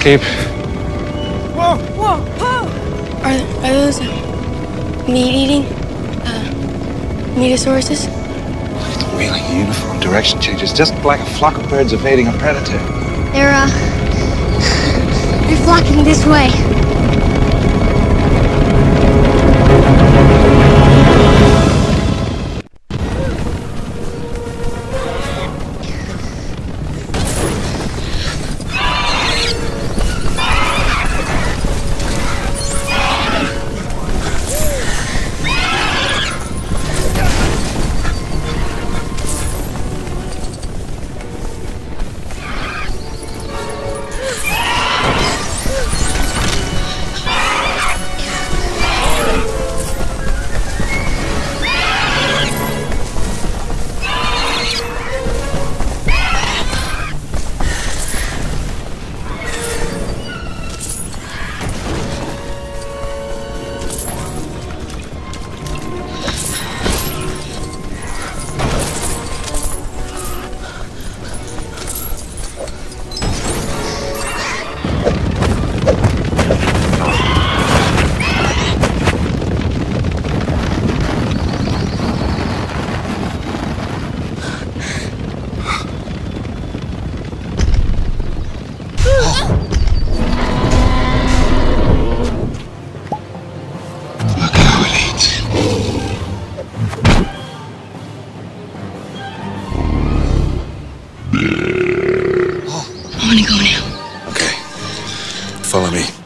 Keep. Whoa! Whoa! Whoa! Are those meat-eating meatasauruses? Look at the wheeling uniform direction changes, just like a flock of birds evading a predator. They're flocking this way. I want to go now. Okay. Follow me.